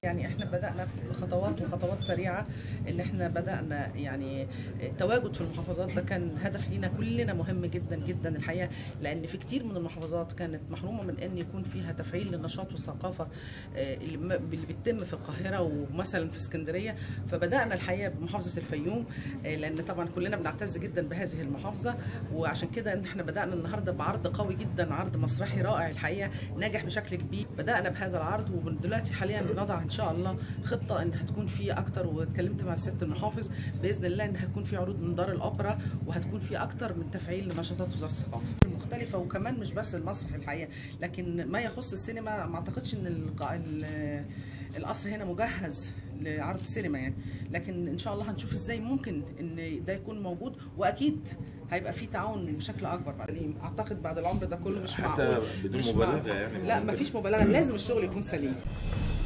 يعني احنا بدأنا بخطوات وخطوات سريعة، ان احنا بدأنا يعني التواجد في المحافظات. ده كان هدف لينا كلنا مهم جدا جدا الحقيقة، لان في كتير من المحافظات كانت محرومة من ان يكون فيها تفعيل للنشاط والثقافة اللي بتتم في القاهرة ومثلا في اسكندرية. فبدأنا الحقيقة بمحافظة الفيوم، لان طبعا كلنا بنعتز جدا بهذه المحافظة، وعشان كده ان احنا بدأنا النهارده بعرض قوي جدا، عرض مسرحي رائع الحقيقة، ناجح بشكل كبير. بدأنا بهذا العرض، ودلوقتي حاليا بنضع ان شاء الله خطه ان هتكون في اكتر، واتكلمت مع الست المحافظ باذن الله ان هتكون في عروض من دار الاوبرا، وهتكون في اكتر من تفعيل لنشاطات وزاره الثقافه المختلفه. وكمان مش بس المسرح الحقيقه، لكن ما يخص السينما ما اعتقدش ان القصر هنا مجهز لعرض السينما يعني، لكن ان شاء الله هنشوف ازاي ممكن ان ده يكون موجود، واكيد هيبقى في تعاون بشكل اكبر بعد اعتقد بعد العمر ده كله. مش معقول بدون مبالغه يعني، لا مفيش مبالغه، لازم الشغل يكون سليم.